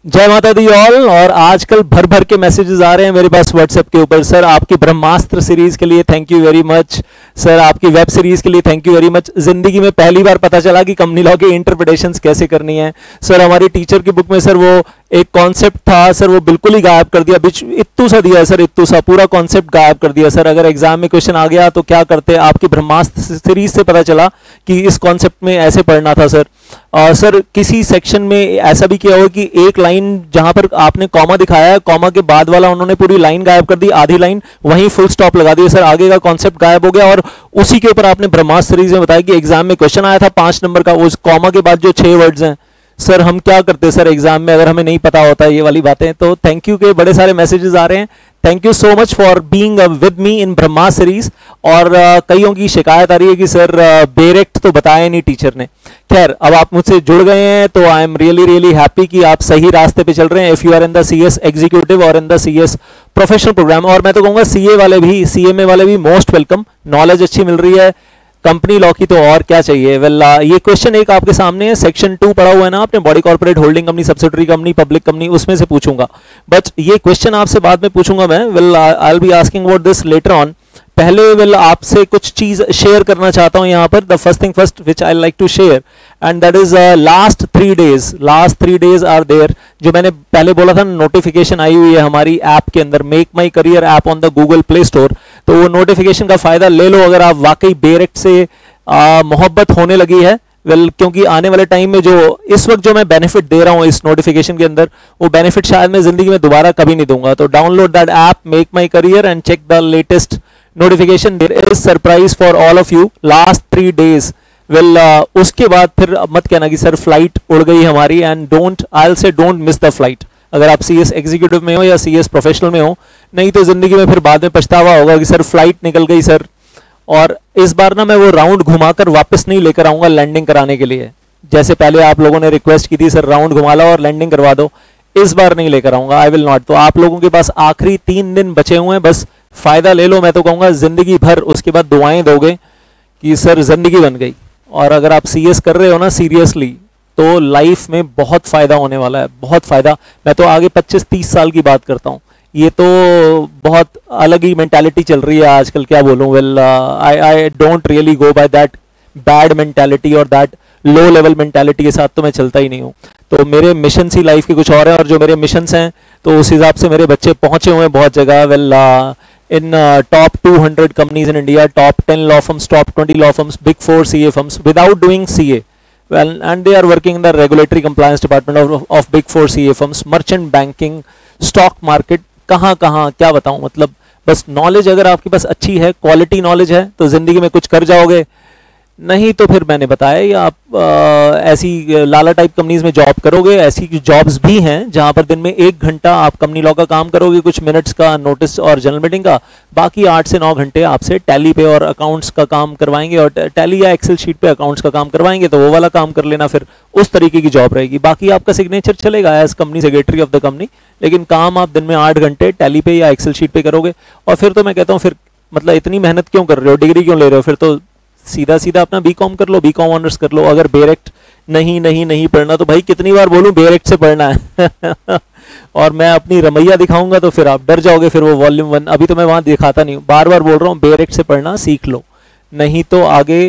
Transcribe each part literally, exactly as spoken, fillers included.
जय माता the all. और आजकल भर भर के मैसेजेस आ रहे हैं मेरे पास व्हाट्सएप के ऊपर। सर आपकी ब्रह्मास्त्र सीरीज के लिए thank you very much. Sir आपकी वेब सीरीज के लिए थैंक यू वेरी मच। जिंदगी में पहली बार पता चला कि कंपनी लॉ की इंटरप्रिटेशंस कैसे करनी है। सर हमारी टीचर की बुक में सर वो एक कॉन्सेप्ट था सर, वो बिल्कुल ही गायब कर दिया, बीच इत्तू सा दिया सर, इत्तू सा पूरा कॉन्सेप्ट गायब कर दिया सर। अगर एग्जाम में क्वेश्चन आ गया तो क्या करते? आपकी ब्रह्मास्त्र सीरीज से पता चला कि इस कॉन्सेप्ट में ऐसे पढ़ना था सर। और सर किसी सेक्शन में ऐसा भी किया हो कि एक लाइन जहां पर आपने कॉमा दिखाया है, कॉमा के बाद वाला उन्होंने पूरी लाइन गायब कर दी, आधी लाइन वहीं फुल स्टॉप लगा दिया सर, आगे का कॉन्सेप्ट गायब हो गया। और उसी के ऊपर आपने ब्रह्मास्त्र सीरीज में बताया कि एग्जाम में क्वेश्चन आया था पांच नंबर का, उस कॉमा के बाद जो छह वर्ड्स हैं सर, हम क्या करते सर एग्जाम में अगर हमें नहीं पता होता ये वाली बातें। तो थैंक यू के बड़े सारे मैसेजेस आ रहे हैं। Thank you so much for being with me in Brahma series. और uh, कईयों की शिकायत आ रही है कि सर बेरेक्ट uh, तो बताया नहीं टीचर ने। खैर अब आप मुझसे जुड़ गए हैं तो I am really really happy कि आप सही रास्ते पे चल रहे हैं। If you are in the C S executive और in the C S professional program, और मैं तो कहूँगा सी ए वाले भी, सी एम ए वाले भी मोस्ट वेलकम। नॉलेज अच्छी मिल रही है कंपनी लॉ की तो और क्या चाहिए। वेल well, uh, ये क्वेश्चन एक आपके सामने है, सेक्शन टू पढ़ा हुआ है ना आपने, body corporate holding company, subsidiary company, public company, उसमें से पूछूंगा। बट ये क्वेश्चन आपसे बाद में पूछूंगा मैं। Well I will be asking about this later on. पहले वेल आपसे कुछ चीज शेयर करना चाहता हूं यहाँ पर। The first thing first which I like to share and that is last three days last three days are there. जो मैंने पहले बोला था नोटिफिकेशन आई हुई है हमारी ऐप के अंदर, make my career app on the Google Play Store. तो वो नोटिफिकेशन का फायदा ले लो अगर आप वाकई बेरेक्ट से मोहब्बत होने लगी है। वेल well, क्योंकि आने वाले टाइम में जो इस वक्त जो मैं बेनिफिट दे रहा हूं इस नोटिफिकेशन के अंदर, वो बेनिफिट शायद मैं जिंदगी में दोबारा कभी नहीं दूंगा। तो download that app make my career and check the latest notification. There is surprise for all of you last three days. Well उसके बाद फिर मत कहना कि सर फ्लाइट उड़ गई हमारी, and don't I will say don't miss the flight. अगर आप सी एस एग्जीक्यूटिव में हो या सी एस प्रोफेशनल में हो, नहीं तो जिंदगी में फिर बाद में पछतावा होगा कि सर फ्लाइट निकल गई सर। और इस बार ना मैं वो राउंड घुमाकर वापस नहीं लेकर आऊंगा लैंडिंग कराने के लिए, जैसे पहले आप लोगों ने रिक्वेस्ट की थी सर राउंड घुमा लो और लैंडिंग करवा दो। इस बार नहीं लेकर आऊंगा, आई विल नॉट। तो आप लोगों के पास आखिरी तीन दिन बचे हुए हैं, बस फायदा ले लो। मैं तो कहूंगा जिंदगी भर उसके बाद दुआएं दोगे कि सर जिंदगी बन गई। और अगर आप सी एस कर रहे हो ना सीरियसली, तो लाइफ में बहुत फायदा होने वाला है, बहुत फायदा। मैं तो आगे पच्चीस तीस साल की बात करता हूँ। ये तो बहुत अलग ही मेंटालिटी चल रही है आजकल, क्या बोलूं। Well I I don't really go by that bad mentality और दैट लो लेवल मेंटालिटी के साथ तो मैं चलता ही नहीं हूँ। तो मेरे मिशन ही लाइफ के कुछ और हैं, और जो मेरे मिशंस हैं तो उस हिसाब से मेरे बच्चे पहुंचे हुए हैं बहुत जगह। Well in top two hundred companies in India, top ten law firms, top twenty law firms, big four C A firms without doing C A. Well and they are working in the regulatory compliance department of big four C A firms, merchant banking, stock market, कहाँ कहाँ क्या बताऊं। मतलब बस knowledge अगर आपके पास अच्छी है, क्वालिटी नॉलेज है, तो जिंदगी में कुछ कर जाओगे। नहीं तो फिर मैंने बताया या आप आ, ऐसी लाला टाइप कंपनीज में जॉब करोगे। ऐसी जॉब्स भी हैं जहां पर दिन में एक घंटा आप कंपनी लॉ का काम करोगे, कुछ मिनट्स का नोटिस और जनरल मीटिंग का, बाकी आठ से नौ घंटे आपसे टैली पे और अकाउंट्स का काम करवाएंगे, और टैली या एक्सेल शीट पे अकाउंट्स का काम करवाएंगे। तो वो वाला काम कर लेना, फिर उस तरीके की जॉब रहेगी। बाकी आपका सिग्नेचर चलेगा as company secretary of the company, लेकिन काम आप दिन में आठ घंटे टैली पे या एक्सेल शीट पे करोगे। और फिर तो मैं कहता हूँ फिर मतलब इतनी मेहनत क्यों कर रहे हो, डिग्री क्यों ले रहे हो, फिर तो सीधा सीधा अपना बीकॉम कर लो, बीकॉम ऑनर्स कर लो। अगर बेरेक्ट नहीं नहीं नहीं पढ़ना तो भाई कितनी बार बोलूं बेरेक्ट से पढ़ना है और मैं अपनी रमैया दिखाऊंगा तो फिर आप डर जाओगे। फिर वो वॉल्यूम वन अभी तो मैं वहां दिखाता नहीं हूं, बार बार बोल रहा हूं बेरेक्ट से पढ़ना सीख लो, नहीं तो आगे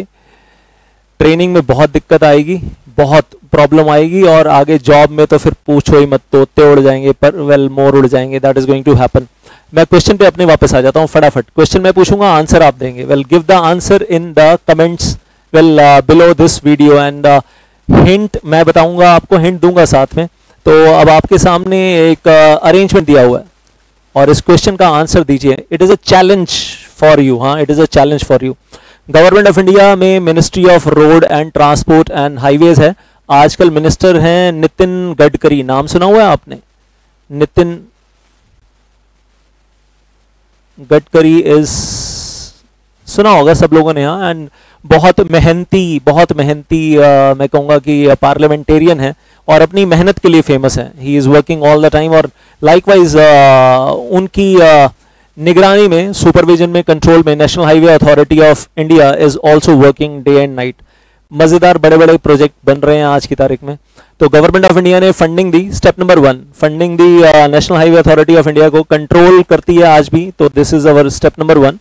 ट्रेनिंग में बहुत दिक्कत आएगी, बहुत प्रॉब्लम आएगी। और आगे जॉब में तो फिर पूछो ही मत, तोते उड़ जाएंगे, पर वेल मोर उड़ जाएंगे। That is going to happen. मैं क्वेश्चन पे अपने वापस आ जाता हूँ फटाफट। क्वेश्चन मैं पूछूंगा, आंसर आप देंगे। Well give the answer in the comments well below this video, and hint मैं बताऊंगा आपको, हिंट दूंगा साथ में। तो अब आपके सामने एक अरेंजमेंट uh, दिया हुआ है और इस क्वेश्चन का आंसर दीजिए। It is a challenge for you. हाँ, it is a challenge for you. Government of India में Ministry of Road and Transport and Highways है। आजकल मिनिस्टर हैं नितिन गडकरी, नाम सुना हुआ है आपने? नितिन गडकरी इज सुना होगा सब लोगों ने। हाँ, एंड बहुत मेहनती बहुत मेहनती uh, मैं कहूँगा कि पार्लियामेंटेरियन है और अपनी मेहनत के लिए फेमस है। He is working all the time. और लाइकवाइज uh, उनकी uh, निगरानी में, सुपरविजन में, कंट्रोल में National Highway Authority of India is also working day and night. मजेदार बड़े बड़े प्रोजेक्ट बन रहे हैं आज की तारीख में। तो गवर्नमेंट ऑफ इंडिया ने फंडिंग दी, स्टेप नंबर वन, फंडिंग दी National Highway Authority of India को, कंट्रोल करती है आज भी, तो this is our step number one.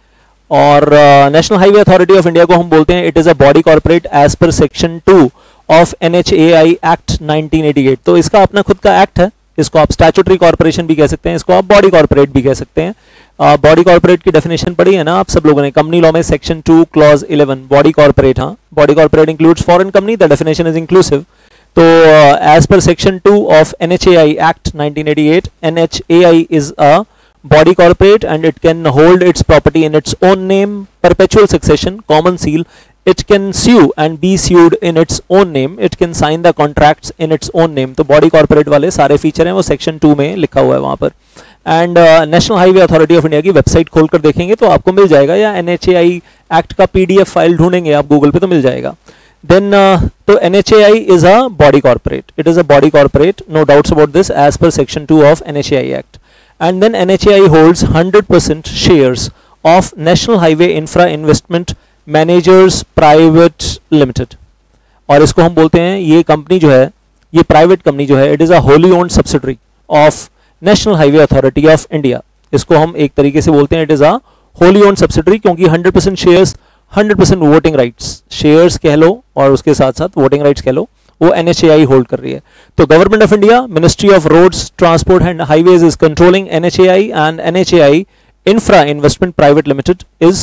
और National Highway Authority of India को हम बोलते हैं it is a body corporate as per section two of N H A I Act nineteen eighty eight. तो इसका अपना खुद का एक्ट है, इसको आप स्टैट्यूटरी कॉर्पोरेशन भी कह सकते हैं, इसको आप बॉडी कॉर्पोरेट भी कह सकते हैं। बॉडी uh, कॉर्पोरेट की डेफिनेशन पढ़ी है ना आप सब लोगों ने, कंपनी लॉ में section two clause eleven, body corporate, हाँ body corporate includes foreign company, the definition is inclusive. तो as per section two of N H A I Act nineteen eighty eight, N H A I is a body corporate and it can hold its property in its own name, perpetual succession, common seal, it can sue and be sued in its own name, it can sign the contracts in its own name। तो body corporate वाले सारे feature हैं वो section to में लिखा हुआ है वहाँ पर। And National Highway Authority of India की वेबसाइट खोलकर देखेंगे तो आपको मिल जाएगा, या N H A I Act का पीडीएफ फाइल ढूंढेंगे आप गूगल पे तो मिल जाएगा। देन uh, तो N H A I is a body corporate, it is a body corporate, no doubts about this, as per section two of N H A I Act. And then N H A I holds one hundred percent shares of National Highway Infra Investment Managers Private Limited। और इसको हम बोलते हैं, ये company जो है, ये private company जो है, it is a wholly owned subsidiary of National Highway Authority of India. इसको हम एक तरीके से बोलते हैं it is a wholly owned subsidiary, क्योंकि hundred percent shares, hundred percent voting rights, shares कह लो और उसके साथ साथ वोटिंग राइट्स कह लो, वो N H A I hold कर रही है। तो Government of India, Ministry of Roads, Transport and Highways is controlling N H A I, and N H A I Infra Investment Private Limited is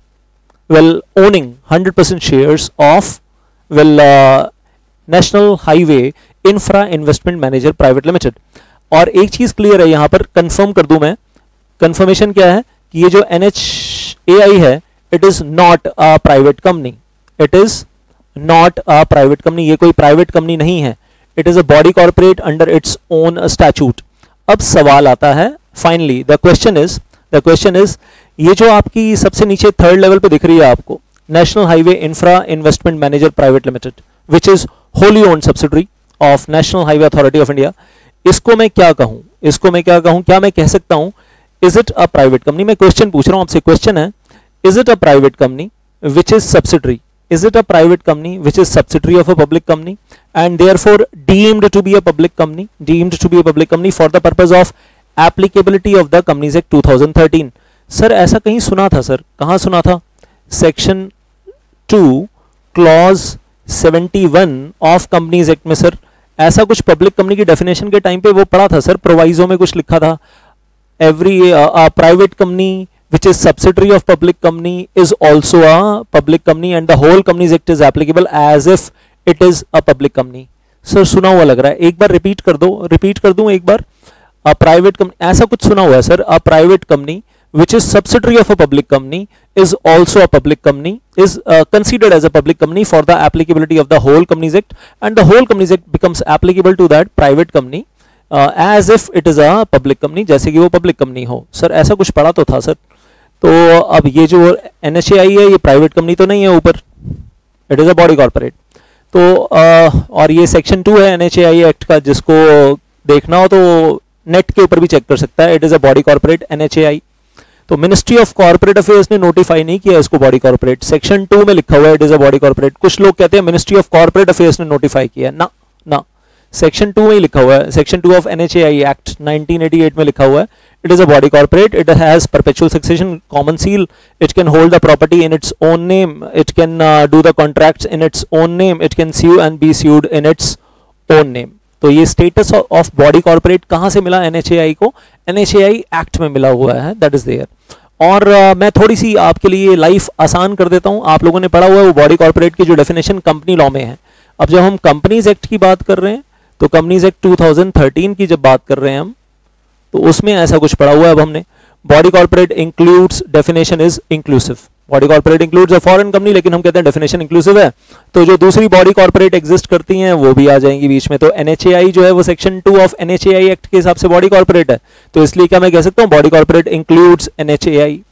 well owning one hundred percent shares of well uh, National Highway Infra Investment Manager Private Limited। और एक चीज clear है यहाँ पर, confirm कर दूं मैं, confirmation क्या है कि ये जो एन एच ए आई है it is not a private company, it is not a private company, ये कोई प्राइवेट कंपनी नहीं है, it is a body corporate under its own statute. अब सवाल आता है, finally the question is the question is ये जो आपकी सबसे नीचे थर्ड लेवल पे दिख रही है आपको, National Highway Infra Investment Manager Private Limited, which is wholly owned subsidiary of National Highway Authority of India, इसको मैं क्या कहूं, इसको मैं क्या कहूं, क्या मैं कह सकता हूं is it a private company? मैं क्वेश्चन पूछ रहा हूं आपसे, क्वेश्चन है is it a private company which is subsidiary, is it a private company which is subsidiary of a public company and therefore deemed to be a public company, deemed to be a public company for the purpose of applicability of the Companies Act twenty thirteen? Sir ऐसा कहीं सुना था sir, कहाँ सुना था? Section two clause seventy one of Companies Act में sir ऐसा कुछ पब्लिक कंपनी की डेफिनेशन के टाइम पे वो पढ़ा था सर, प्रोवाइजो में कुछ लिखा था, every private company which is subsidiary of public company is also a public company and the whole Companies Act is applicable as if it is a public company। Sir सुना हुआ लग रहा है, एक बार रिपीट कर दो, रिपीट कर दूं एक बार, a private company, ऐसा कुछ सुना हुआ है sir, a private company which is subsidiary of a public company is also a public company, is uh, considered as a public company for the applicability of the whole Companies Act and the whole Companies Act becomes applicable to that private company uh, as if it is a public company, जैसे कि वो public company हो। Sir ऐसा कुछ पढ़ा तो था sir. तो अब ये जो एन एच ए आई है ये प्राइवेट कंपनी तो नहीं है ऊपर, it is a body corporate. तो आ, और ये सेक्शन टू है N H A I Act का, जिसको देखना हो तो नेट के ऊपर भी चेक कर सकता है, it is a body corporate N H A I. तो मिनिस्ट्री ऑफ कॉर्पोरेट अफेयर्स ने नोटिफाई नहीं किया इसको बॉडी कॉर्पोरेट, सेक्शन टू में लिखा हुआ है it is a body corporate. कुछ लोग कहते हैं मिनिस्ट्री ऑफ कॉर्पोरेट अफेयर्स ने नोटिफाई किया, ना ना, सेक्शन टू में ही लिखा हुआ है, section two of N H A I Act nineteen eighty eight में लिखा हुआ है it is a body corporate, it has perpetual succession, common seal, it can hold the property in its own name, it can uh, do the contracts in its own name, it can sue and be sued in its own name। तो ये status of body corporate कहाँ से मिला N H A I को? N H A I Act में मिला हुआ है, that is there। और uh, मैं थोड़ी सी आपके लिए लाइफ आसान कर देता हूँ, आप लोगों ने पढ़ा हुआ है वो बॉडी कॉर्पोरेट की जो डेफिनेशन कंपनी लॉ में है। अब जब हम कंपनीज एक्ट की बात कर रहे हैं तो Companies Act two thousand thirteen की जब बात कर रहे हैं हम तो उसमें ऐसा कुछ पढ़ा हुआ है। अब हमने body corporate includes, definition is inclusive, body corporate includes a foreign company, लेकिन हम कहते हैं डेफिनेशन इंक्लूसिव है, तो जो दूसरी बॉडी कॉर्पोरेट एग्जिस्ट करती हैं वो भी आ जाएंगी बीच में। तो एन एच ए आई जो है वो section two of N H A I Act के हिसाब से बॉडी कॉर्पोरेट है, तो इसलिए क्या मैं कह सकता हूँ body corporate includes N H A I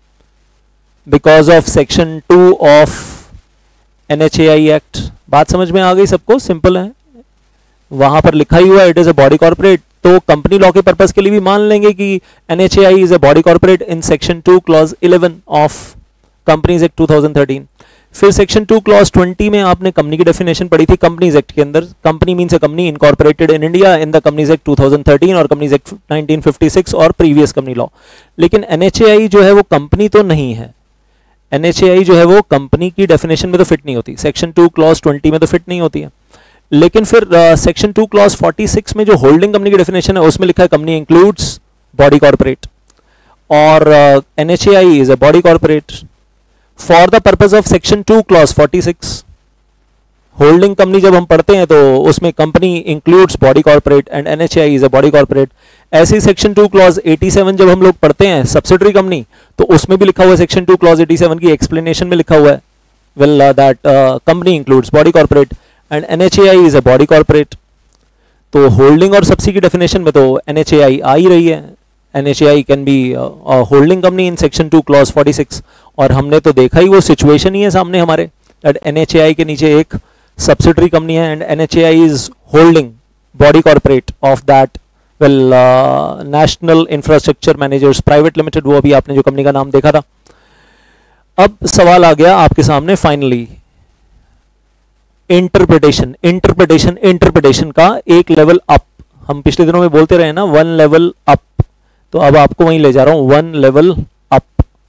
because of section two of N H A I Act. बात समझ में आ गई सबको? सिंपल है, वहां पर लिखा ही हुआ it is a body corporate, तो कंपनी लॉ के पर्पस के लिए भी मान लेंगे कि N H A I is a body corporate in section two clause eleven of Companies Act two thousand thirteen. फिर सेक्शन टू क्लॉज ट्वेंटी में आपने कंपनी की डेफिनेशन पढ़ी थी कंपनीज एक्ट के अंदर। Company means a company incorporated in India in the Companies Act two thousand thirteen और Companies Act nineteen fifty six और प्रीवियस कंपनी लॉ। लेकिन एनएचएआई जो है वो कंपनी तो नहीं है, एनएचएआई जो है वो कंपनी की डेफिनेशन में तो फिट नहीं होती, सेक्शन टू क्लॉज ट्वेंटी में तो फिट नहीं होती है। लेकिन फिर section two clause forty six में जो होल्डिंग कंपनी की डेफिनेशन है उसमें लिखा है कंपनी इंक्लूड्स बॉडी कॉर्पोरेट, और NHAI is a body corporate. For the purpose of section two clause forty six holding company जब हम पढ़ते हैं तो उसमें company includes body corporate and NHAI is a body corporate. ऐसे ही section two clause eighty seven जब हम लोग पढ़ते हैं सब्सिडरी कंपनी, तो उसमें भी लिखा हुआ है section two clause eighty seven की एक्सप्लेनेशन में लिखा हुआ है well that company includes body corporate and NHAI is a body corporate. तो होल्डिंग और सब्सिडी की डेफिनेशन में तो एनएचएआई आ ही रही है, NHAI can be holding company in section two clause forty six. और हमने तो देखा ही वो सिचुएशन ही है सामने हमारे दैट एनएचएआई के नीचे एक सब्सिडरी कंपनी है and NHAI is holding body corporate of that well National Infrastructure Managers Private Limited, वो अभी आपने जो कंपनी का नाम देखा था। अब सवाल आ गया आपके सामने फाइनली इंटरप्रिटेशन इंटरप्रिटेशन इंटरप्रिटेशन का एक लेवल अप। हम पिछले दिनों में बोलते रहे ना वन लेवल अप, तो अब आपको वहीं ले जा रहा हूं वन लेवल अप।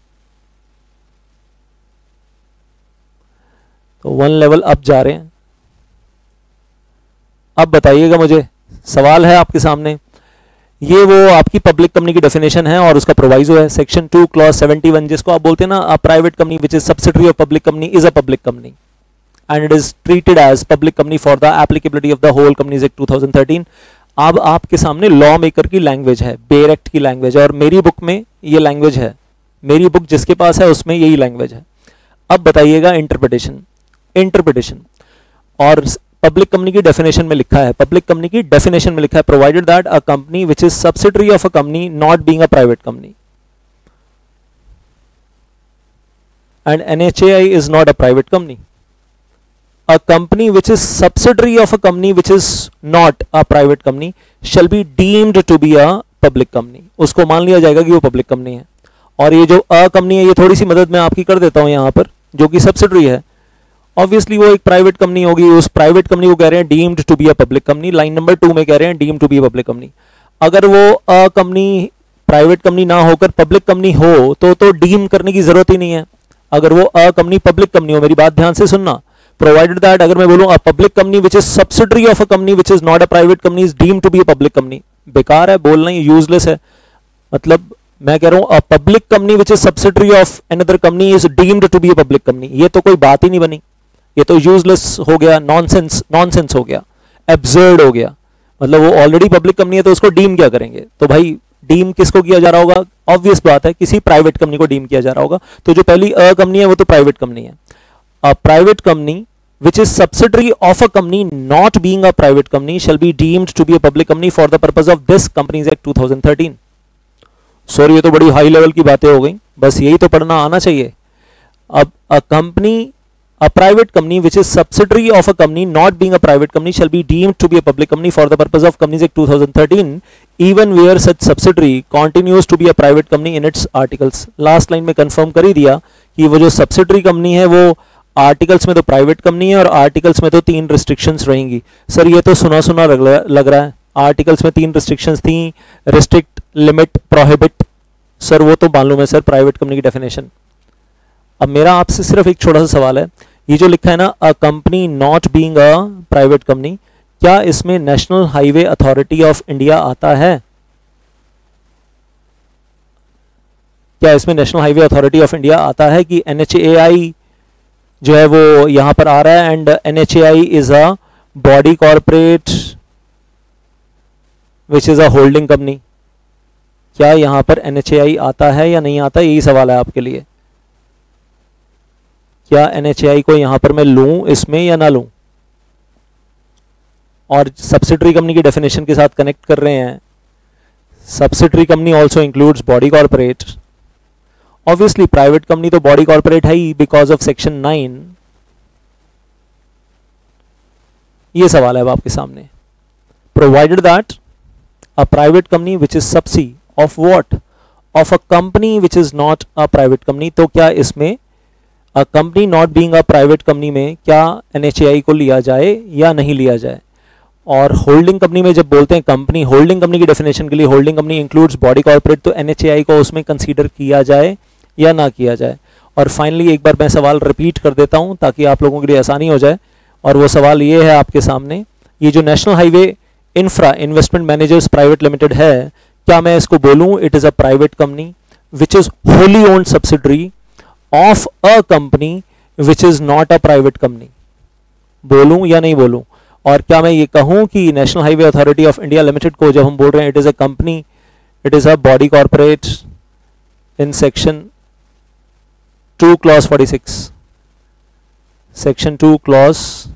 तो वन लेवल अप जा रहे हैं। अब बताइएगा मुझे, सवाल है आपके सामने, ये वो आपकी पब्लिक कंपनी की डेफिनेशन है और उसका प्रोवाइजो है section two clause seventy one, जिसको आप बोलते हैं ना a private company which is subsidiary of public company is a public company and it is treated as public company for the applicability of the whole Companies Act two thousand thirteen. अब आपके सामने law maker की language है, bare Act की language है, और मेरी book में ये लैंग्वेज है, मेरी बुक जिसके पास है उसमें यही लैंग्वेज है। अब बताइएगा इंटरप्रिटेशन इंटरप्रिटेशन और पब्लिक कंपनी की डेफिनेशन में लिखा है, पब्लिक कंपनी की डेफिनेशन में लिखा है provided that a company which is subsidiary of a company not being a private company and NHAI is not a private company. A company which is subsidiary of a company which is not a private company shall be deemed to be a public company। उसको मान लिया जाएगा कि वो public company है। और ये जो अ कंपनी है, ये थोड़ी सी मदद मैं आपकी कर देता हूं यहाँ पर, जो कि सब्सिडरी है, ऑब्वियसली वो एक प्राइवेट कंपनी होगी, उस प्राइवेट कंपनी को कह रहे हैं deemed to be a public company. Line number two में कह रहे हैं deemed to be a public company. अगर वो अ कंपनी प्राइवेट कंपनी ना होकर पब्लिक कंपनी हो तो तो डीम करने की जरूरत ही नहीं है। अगर वो अ कंपनी पब्लिक कंपनी हो, मेरी बात ध्यान से सुनना, प्रोवाइडेड दैट अगर मैं बोलूं a public company which is subsidiary of a company which is not a private company is deemed to be a public company, बेकार है बोलना, ये यूजलेस है। मतलब मैं कह रहा हूं a public company which is subsidiary of another company is deemed to be a public company, ये तो कोई बात ही नहीं बनी, ये तो यूजलेस हो गया, नॉनसेंस नॉनसेंस हो गया, एब्सर्ड हो गया। मतलब वो ऑलरेडी पब्लिक कंपनी है तो उसको डीम क्या करेंगे? तो भाई डीम किसको किया जा रहा होगा? ऑब्वियस बात है किसी प्राइवेट कंपनी को डीम किया जा रहा होगा। तो जो पहली अ कंपनी है वो तो प्राइवेट कंपनी है। A private company which is subsidiary of a company not being a private company shall be deemed to be a public company for the purpose of this Companies Act two thousand thirteen. Sorry ये तो बड़ी high level की बातें हो गई, बस यही तो पढ़ना आना चाहिए। अब a company a private company which is subsidiary of a company not being a private company shall be deemed to be a public company for the purpose of Companies Act two thousand thirteen even where such subsidiary continues to be a private company in its articles। Last line में confirm कर ही दिया कि वो जो subsidiary company है वो articles में तो प्राइवेट कंपनी है और आर्टिकल्स में तो तीन रिस्ट्रिक्शंस रहेंगी। सर ये तो सुना सुना लग रहा है, आर्टिकल्स में तीन रिस्ट्रिक्शंस थी, रिस्ट्रिक्ट, लिमिट, प्रोहिबिट। सर वो तो मालूम है सर प्राइवेट कंपनी की डेफिनेशन। अब मेरा आपसे सिर्फ एक छोटा सा सवाल है, ये जो लिखा है ना a company not being a private company, क्या इसमें National Highway Authority of India आता है? क्या इसमें National Highway Authority of India आता है कि एनएचएआई जो है वो यहां पर आ रहा है and NHAI is a body corporate which is a holding company? क्या यहां पर एनएचएआई आता है या नहीं आता? यही सवाल है आपके लिए। क्या एनएचएआई को यहां पर मैं लूं इसमें या ना लूं? और सब्सिडरी कंपनी की डेफिनेशन के साथ कनेक्ट कर रहे हैं, subsidiary company also includes body corporate. Obviously private company तो बॉडी कॉर्पोरेट है ही बिकॉज ऑफ सेक्शन नाइन। ये सवाल है अब आपके सामने, provided that a private company which is subsi of what? Of a company which is not a private company. तो क्या इसमें company not being a private company में क्या एन एच ए आई को लिया जाए या नहीं लिया जाए। और होल्डिंग कंपनी में जब बोलते हैं कंपनी, होल्डिंग कंपनी की डेफिनेशन के लिए holding company includes body corporate, तो एन एच ए आई को उसमें कंसीडर किया जाए या ना किया जाए। और फाइनली एक बार मैं सवाल रिपीट कर देता हूं ताकि आप लोगों के लिए आसानी हो जाए, और वो सवाल ये है आपके सामने, ये जो National Highway Infra Investment Managers Private Limited है, क्या मैं इसको बोलूं it is a private company which is wholly owned subsidiary of a company which is not a private company, बोलूं या नहीं बोलूं। और क्या मैं ये कहूं कि National Highway Authority of India Limited को जब हम बोल रहे हैं it is a company, it is a body corporate in section two clause forty six, section two clause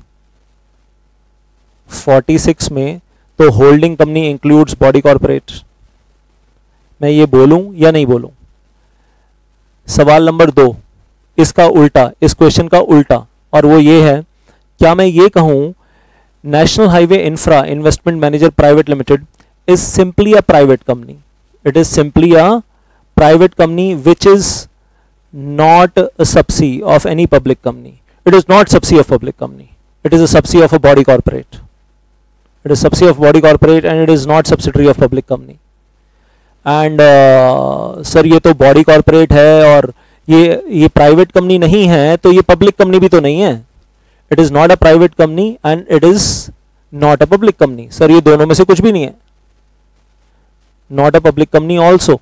forty six में तो holding company includes body corporate, मैं ये बोलूं या नहीं बोलूं। सवाल नंबर दो, इसका उल्टा, इस क्वेश्चन का उल्टा, और वो ये है, क्या मैं ये कहूं National Highway Infra Investment Manager Private Limited is simply a private company, it is simply a private company which is not a subsi of any public company, it is not subsi of public company, it is a subsidy of a body corporate, it is subsidy of body corporate and it is not subsidiary of public company। and uh, sir ये तो body corporate है और ये ये private company नहीं है, तो ये पब्लिक कंपनी भी तो नहीं है, it is not a private company and it is not a public company. Sir ये दोनों में से कुछ भी नहीं है, not a public company also.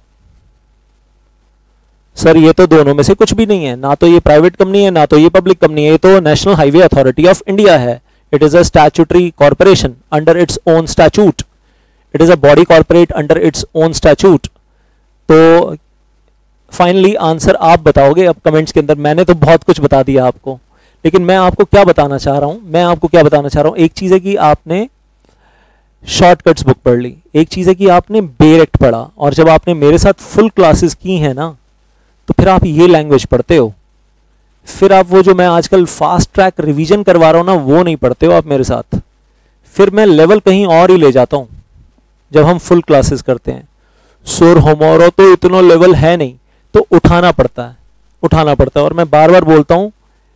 Sir ये तो दोनों में से कुछ भी नहीं है, ना तो ये प्राइवेट कंपनी है ना तो ये पब्लिक कंपनी है, ये तो National Highway Authority of India है, it is a statutory corporation under its own statute, it is a body corporate under its own statute. तो फाइनली आंसर आप बताओगे अब कमेंट्स के अंदर। मैंने तो बहुत कुछ बता दिया आपको, लेकिन मैं आपको क्या बताना चाह रहा हूं, मैं आपको क्या बताना चाह रहा हूं, एक चीज है कि आपने शॉर्टकट्स बुक पढ़ ली, एक चीज है कि आपने बेरेक्ट पढ़ा, और जब आपने मेरे साथ फुल क्लासेस की हैं ना तो फिर आप ये लैंग्वेज पढ़ते हो, फिर आप वो जो मैं आजकल फास्ट ट्रैक रिवीजन करवा रहा हूं ना वो नहीं पढ़ते हो आप मेरे साथ, फिर मैं लेवल कहीं और ही ले जाता हूं जब हम फुल क्लासेस करते हैं। सर हमारा तो इतना लेवल है नहीं, तो उठाना पड़ता है, उठाना पड़ता है। और मैं बार बार बोलता हूं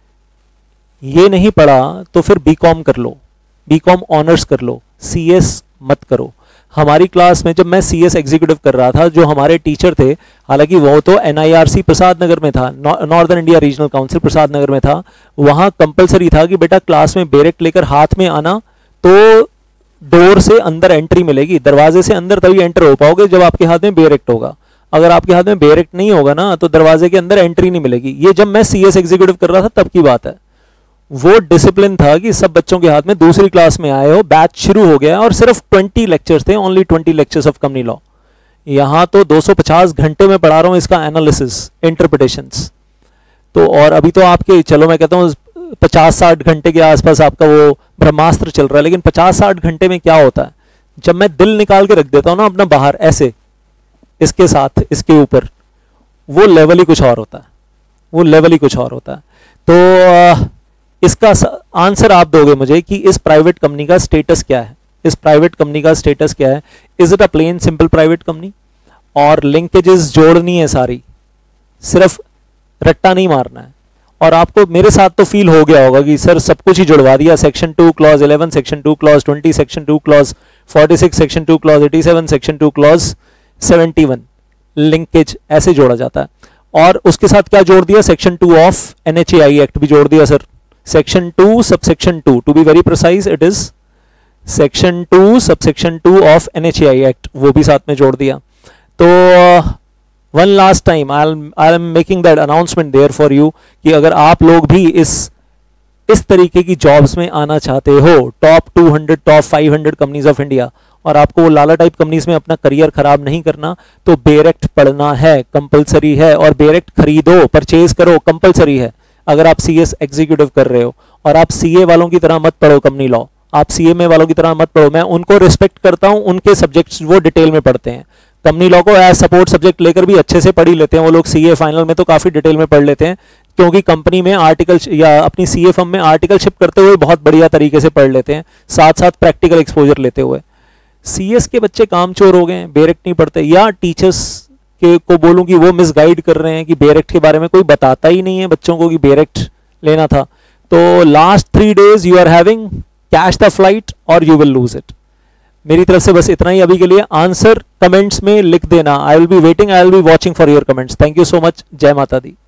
ये नहीं पढ़ा तो फिर बीकॉम कर लो, बीकॉम ऑनर्स कर लो, सीएस मत करो। हमारी क्लास में जब मैं सीएस एग्जीक्यूटिव कर रहा था, जो हमारे टीचर थे, हालांकि वो तो एनआईआरसी प्रसाद नगर में था, Northern India Regional Council Prasad Nagar में था, वहां कंपलसरी था कि बेटा क्लास में बेरेक्ट लेकर हाथ में आना, तो डोर से अंदर एंट्री मिलेगी, दरवाजे से अंदर तभी एंटर हो पाओगे जब आपके हाथ में बेरेक्ट होगा। अगर आपके हाथ में बेरेक्ट नहीं होगा ना तो दरवाजे के अंदर एंट्री नहीं मिलेगी। ये जब मैं सीएस एग्जीक्यूटिव कर रहा था तब की बात है। वो डिसिप्लिन था कि सब बच्चों के हाथ में, दूसरी क्लास में आए हो, बैच शुरू हो गया और सिर्फ ट्वेंटी लेक्चर्स थे, only twenty lectures of company law. यहां तो दो सौ पचास घंटे में पढ़ा रहा हूं इसका एनालिसिस, इंटरप्रिटेशंस। तो और अभी तो आपके, चलो मैं कहता हूं पचास साठ घंटे के आसपास आपका वो ब्रह्मास्त्र चल रहा है, लेकिन पचास साठ घंटे में क्या होता है, जब मैं दिल निकाल के रख देता हूं ना अपना बाहर ऐसे, इसके साथ इसके ऊपर, वो लेवल ही कुछ और होता है, वो लेवल ही कुछ और होता है। तो इसका आंसर आप दोगे मुझे कि इस प्राइवेट कंपनी का स्टेटस क्या है, इस प्राइवेट कंपनी का स्टेटस क्या है। Is it a plain simple private company, और लिंकेजेस जोड़नी है सारी, सिर्फ रट्टा नहीं मारना है। और आपको मेरे साथ तो फील हो गया होगा कि सर सब कुछ ही जुड़वा दिया, section two clause eleven, section two clause twenty, section two clause forty six, section two clause eighty seven, section two clause seventy one, linkage ऐसे जोड़ा जाता है। और उसके साथ क्या जोड़ दिया, section two of NHAI act भी जोड़ दिया sir, section two subsection two, to be very precise it is section two subsection two of NHAI act, वो भी साथ में जोड़ दिया। तो one last time I am making that announcement there for you कि अगर आप लोग भी इस इस तरीके की जॉब्स में आना चाहते हो, top two hundred, top five hundred companies of India, और आपको वो लाला टाइप कंपनीज में अपना करियर खराब नहीं करना, तो बेरेक्ट पढ़ना है, कंपलसरी है। और बेरेक्ट खरीदो, परचेज करो, कंपलसरी है। अगर आप सीएस एग्जीक्यूटिव कर रहे हो, और आप सीए वालों की तरह मत पढ़ो कंपनी लॉ, आप सीएमए वालों की तरह मत पढ़ो। मैं उनको रिस्पेक्ट करता हूं, उनके सब्जेक्ट्स वो डिटेल में पढ़ते हैं, कंपनी लॉ को एज सपोर्ट सब्जेक्ट लेकर भी अच्छे से पढ़ ही लेते हैं वो लोग। सीए फाइनल में तो काफी डिटेल में पढ़ लेते हैं, क्योंकि कंपनी में आर्टिकल या अपनी सीए फर्म में आर्टिकलशिप करते हुए बहुत बढ़िया तरीके से पढ़ लेते हैं, साथ साथ प्रैक्टिकल एक्सपोजर लेते हुए। सीएस के बच्चे कामचोर हो गए, बेरेक्ट नहीं पढ़ते, या टीचर्स के को बोलूं कि वो मिसगाइड कर रहे हैं कि बेरेक्ट के बारे में, कोई बताता ही नहीं है बच्चों को कि बेरेक्ट लेना था। तो last three days you are having cash the flight और यू विल लूज इट। मेरी तरफ से बस इतना ही अभी के लिए। आंसर कमेंट्स में लिख देना। I will be waiting, I will be watching for your comments. Thank you so much. जय माता दी।